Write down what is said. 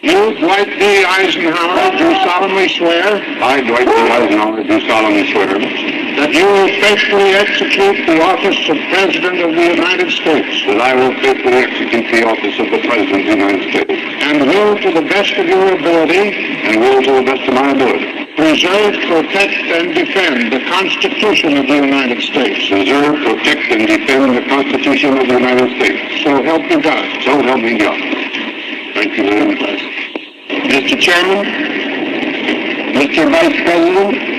You, Dwight D. Eisenhower, do solemnly swear. I, Dwight D. Eisenhower, do solemnly swear that you will faithfully execute the office of President of the United States. that I will faithfully execute the office of the President of the United States And will, to the best of your ability, and will, to the best of my ability, preserve, protect, and defend the Constitution of the United States. preserve, protect, and defend the Constitution of the United States. So help me God. So help me God. Thank you very much. Mr. Chairman, Mr. Vice President,